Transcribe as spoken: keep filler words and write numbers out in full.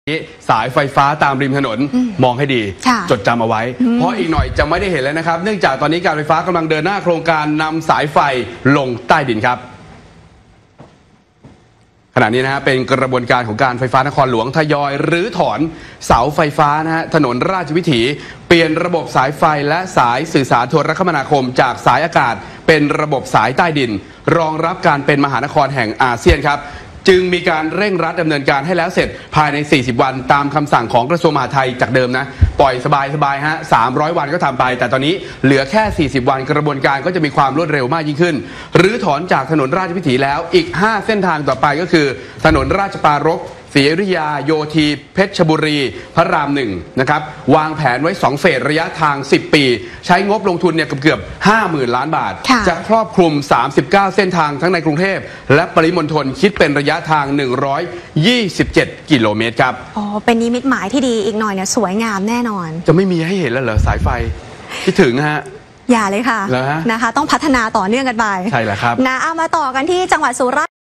สายไฟฟ้าตามริมถนนมองให้ดีจดจำเอาไว้เพราะอีกหน่อยจะไม่ได้เห็นแล้วนะครับเนื่องจากตอนนี้การไฟฟ้ากำลังเดินหน้าโครงการนำสายไฟลงใต้ดินครับขณะนี้นะฮะเป็นกระบวนการของการไฟฟ้านครหลวงทยอยรื้อถอนเสาไฟฟ้านะฮะถนนราชวิถีเปลี่ยนระบบสายไฟและสายสื่อสารโทรคมนาคมจากสายอากาศเป็นระบบสายใต้ดินรองรับการเป็นมหานครแห่งอาเซียนครับจึงมีการเร่งรัดดำเนินการให้แล้วเสร็จภายในสี่สิบวันตามคำสั่งของกระทรวงมหาดไทยจากเดิมนะปล่อยสบายๆฮะสามร้อยวันก็ทำไปแต่ตอนนี้เหลือแค่สี่สิบวันกระบวนการก็จะมีความรวดเร็วมากยิ่งขึ้นหรือถอนจากถนนราชวิถีแล้วอีกห้าเส้นทางต่อไปก็คือถนนราชปรารภศรีอยุธยาโยธีเพชรบุรีพระรามหนึ่งนะครับวางแผนไว้สองเฟสระยะทางสิบปีใช้งบลงทุนเนี่ยเกือบๆ ห้าหมื่น ล้านบาทจะครอบคลุมสามสิบเก้าเส้นทางทั้งในกรุงเทพและปริมณฑลคิดเป็นระยะทางหนึ่งร้อยยี่สิบเจ็ดกิโลเมตรครับอ๋อเป็นนิมิตหมายที่ดีอีกหน่อยเนี่ยสวยงามแน่นอนจะไม่มีให้เห็นแล้วเหรอสายไฟคิดถึงฮะอย่าเลยค่ะนะคะต้องพัฒนาต่อเนื่องกันไปใช่แล้วครับนะเอามาต่อกันที่จังหวัดสุราษฎร์